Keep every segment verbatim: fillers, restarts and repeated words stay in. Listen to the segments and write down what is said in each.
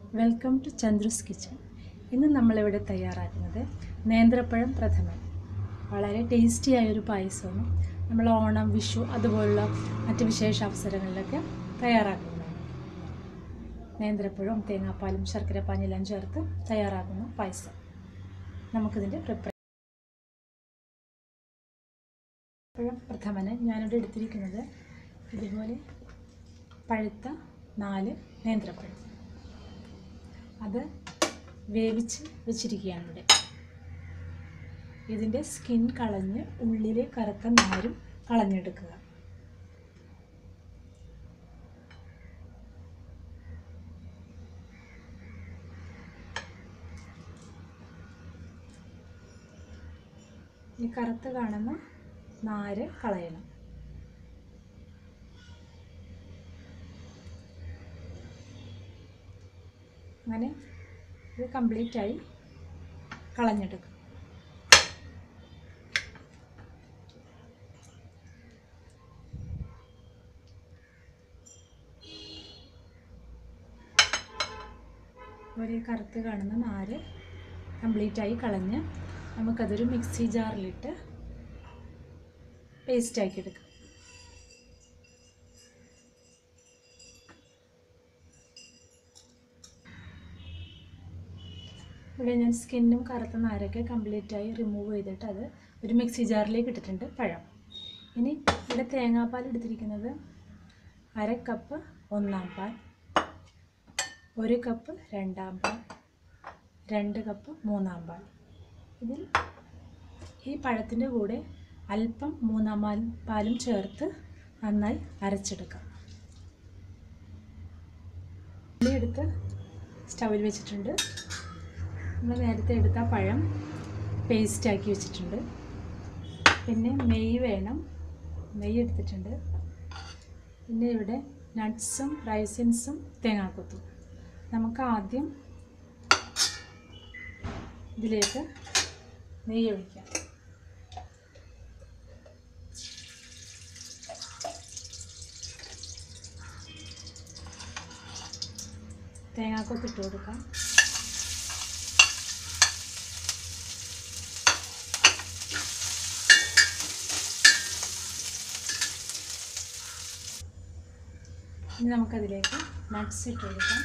Welcome to ചന്ദ്രുസ് kitchen. ഇന്ന് നമ്മളിവിടെ തയ്യാറാക്കുന്നത് നേന്ത്രപ്പഴം പ്രഥമൻ. വളരെ ടേസ്റ്റി ആയൊരു പായസമാണ്. നമ്മൾ ഓണം, വിഷു അതുപോലുള്ള മറ്റ് വിശേഷ അവസരങ്ങളിലൊക്കെ തയ്യാറാക്കുന്നതാണ്. നേന്ത്രപ്പഴവും തേങ്ങാപ്പാലും ശർക്കരപ്പാനിയെല്ലാം ചേർത്ത് തയ്യാറാക്കുന്ന പായസം. നമുക്കിതിൻ്റെ പ്രിപ്പറേഷൻ. പഴം പ്രഥമന് ഞാനിവിടെ എടുത്തിരിക്കുന്നത് ഇതുപോലെ പഴുത്ത നാല് നേന്ത്രപ്പഴം. അത് വേവിച്ച് വെച്ചിരിക്കുകയാണ് ഇവിടെ. ഇതിൻ്റെ സ്കിൻ കളഞ്ഞ് ഉള്ളിലെ കറുത്ത നാരും കളഞ്ഞെടുക്കുക. ഈ കറുത്ത് കാണുന്ന നാര് കളയണം. അങ്ങനെ ഇത് കംപ്ലീറ്റായി കളഞ്ഞെടുക്കും. ഒരു കറുത്ത് കാണുന്ന നാര് കംപ്ലീറ്റായി കളഞ്ഞ് നമുക്കതൊരു മിക്സി ജാറിലിട്ട് പേസ്റ്റാക്കി എടുക്കാം. ഇവിടെ ഞാൻ സ്കിന്നും കറുത്ത നാരൊക്കെ കംപ്ലീറ്റായി റിമൂവ് ചെയ്തിട്ട് അത് ഒരു മിക്സി ജാറിലേക്ക് ഇട്ടിട്ടുണ്ട് പഴം. ഇനി ഇവിടെ തേങ്ങാപ്പാൽ എടുത്തിരിക്കുന്നത് അര കപ്പ് ഒന്നാം പാൽ, ഒരു കപ്പ് രണ്ടാം പാൽ, രണ്ട് കപ്പ് മൂന്നാം പാൽ. ഇതിൽ ഈ പഴത്തിൻ്റെ കൂടെ അല്പം മൂന്നാം പാൽ പാലും ചേർത്ത് നന്നായി അരച്ചെടുക്കാം. ഉള്ളി എടുത്ത് സ്റ്റൗവിൽ വെച്ചിട്ടുണ്ട്. നമ്മൾ നേരത്തെ എടുത്ത പഴം പേസ്റ്റാക്കി വെച്ചിട്ടുണ്ട്. പിന്നെ നെയ്യ് വേണം, നെയ്യ് എടുത്തിട്ടുണ്ട്. പിന്നെ ഇവിടെ നട്ട്സും റൈസിൻസും തേങ്ങാക്കൊത്തും. നമുക്ക് ആദ്യം ഇതിലേക്ക് നെയ്യ് ഒഴിക്കാം. തേങ്ങാക്കൊത്തിട്ട് കൊടുക്കാം. ഇനി നമുക്കതിലേക്ക് നട്ട്സ് ഇട്ട് കൊടുക്കാം.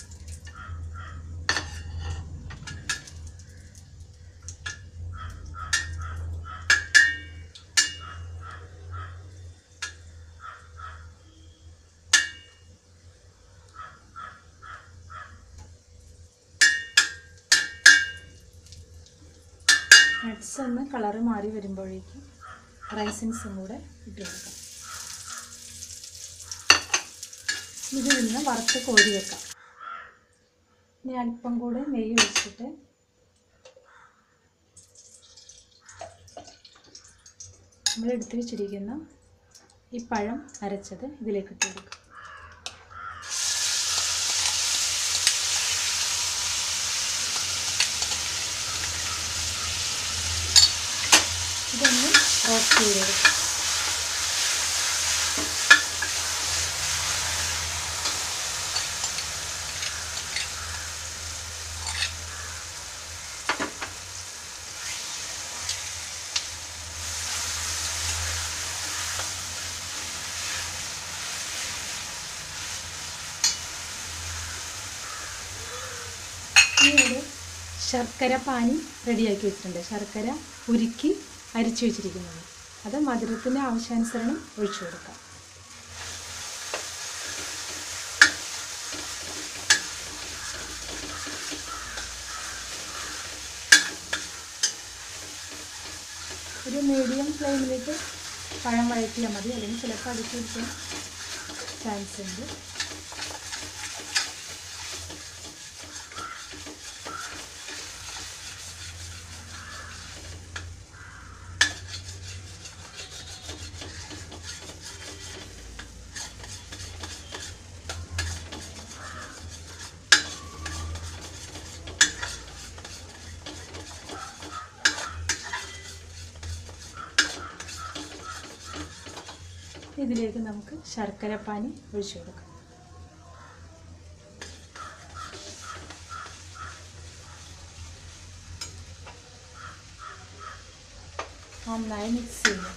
നട്ട്സ് ഒന്ന് കളറ് മാറി വരുമ്പോഴേക്കും റൈസിൻസും കൂടെ ഇട്ട് കൊടുക്കാം. ഇതിൽ നിന്ന് വറുത്ത് കോരി വെക്കാം. ഇനി അല്പം കൂടെ നെയ്യ് ഒഴിച്ചിട്ട് നമ്മൾ എടുത്ത് വെച്ചിരിക്കുന്ന ഈ പഴം അരച്ചത് ഇതിലേക്ക് ഇട്ട് കൊടുക്കാം. ഇതൊന്ന് റോസ്റ്റ് ചെയ്തെടുക്കാം. ഇവിടെ ശർക്കര പാനി റെഡിയാക്കി വെച്ചിട്ടുണ്ട്. ശർക്കര ഉരുക്കി അരിച്ചു വെച്ചിരിക്കുന്നത്. അത് മധുരത്തിൻ്റെ ആവശ്യാനുസരണം ഒഴിച്ചു കൊടുക്കാം. ഒരു മീഡിയം ഫ്ലെയിമിലേക്ക് പഴം വഴറ്റിയാൽ മതി, അല്ലെങ്കിൽ ചിലപ്പോൾ അടിച്ചു കൊടുക്കാൻ ചാൻസ് ഉണ്ട്. ഇതിലേക്ക് നമുക്ക് ശർക്കര പാനി ഒഴിച്ചു കൊടുക്കാം. നന്നായി മിക്സ് ചെയ്യുക.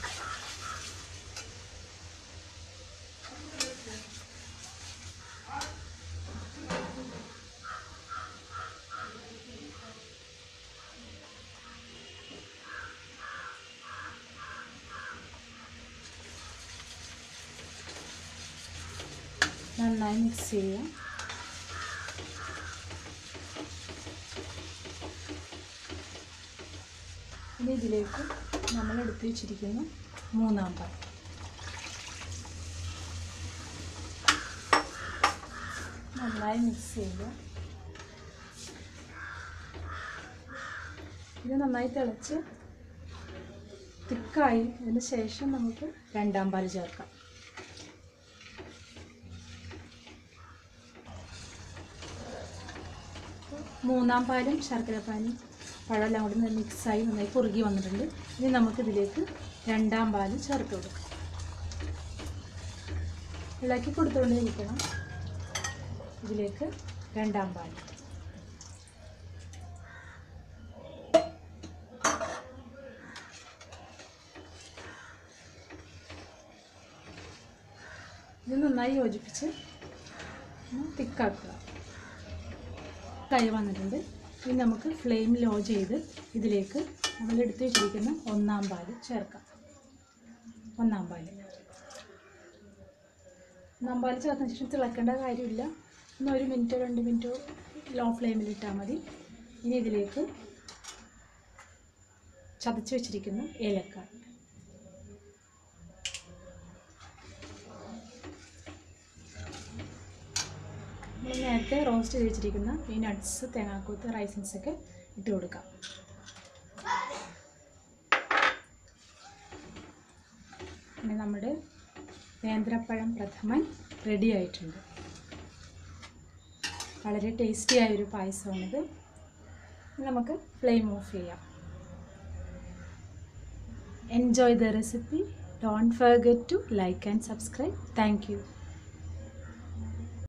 നന്നായി മിക്സ് ചെയ്യുക. ഇനി ഇതിലേക്ക് നമ്മൾ എടുത്ത് വെച്ചിരിക്കുന്ന മൂന്നാം പാൽ നന്നായി മിക്സ് ചെയ്യുക. ഇത് നന്നായി തിളച്ച് തിക്കായി അതിന് ശേഷം നമുക്ക് രണ്ടാം പാൽ ചേർക്കാം. മൂന്നാം പാലും ശർക്കരപ്പാനും പഴമെല്ലാം കൂടി മിക്സായി നന്നായി കുറുകി വന്നിട്ടുണ്ട്. ഇനി നമുക്കിതിലേക്ക് രണ്ടാം പാൽ ചേർത്ത് കൊടുക്കാം. ഇളക്കി കൊടുത്തുകൊണ്ടിരിക്കണം. ഇതിലേക്ക് രണ്ടാം പാൽ ഇത് നന്നായി യോജിപ്പിച്ച് തിക്കാക്കുക. കൈ വന്നിട്ടുണ്ട്. ഇനി നമുക്ക് ഫ്ലെയിം ലോ ചെയ്ത് ഇതിലേക്ക് നമ്മൾ എടുത്ത് വെച്ചിരിക്കുന്ന ഒന്നാം പാൽ ചേർക്കാം. ഒന്നാം പാൽ ഒന്നാം പാൽ ചേർത്തതിന് ശേഷം തിളക്കേണ്ട കാര്യമില്ല. ഒന്ന് ഒരു മിനിറ്റോ രണ്ട് മിനിറ്റോ ലോ ഫ്ലെയിമിലിട്ടാൽ മതി. ഇനി ഇതിലേക്ക് ചതച്ച് വെച്ചിരിക്കുന്ന ഏലക്ക, നമ്മൾ നേരത്തെ റോസ്റ്റ് ചെയ്ത് വെച്ചിരിക്കുന്ന ഈ നട്ട്സ്, തേങ്ങാക്കൂത്ത്, റൈസിൻസ് ഒക്കെ ഇട്ട് കൊടുക്കാം. പിന്നെ നമ്മുടെ നേന്ത്രപ്പഴം പ്രഥമൻ റെഡി ആയിട്ടുണ്ട്. വളരെ ടേസ്റ്റി ആയൊരു പായസമാണിത്. നമുക്ക് ഫ്ലെയിം ഓഫ് ചെയ്യാം. Enjoy the recipe. Don't forget to like and subscribe. Thank U.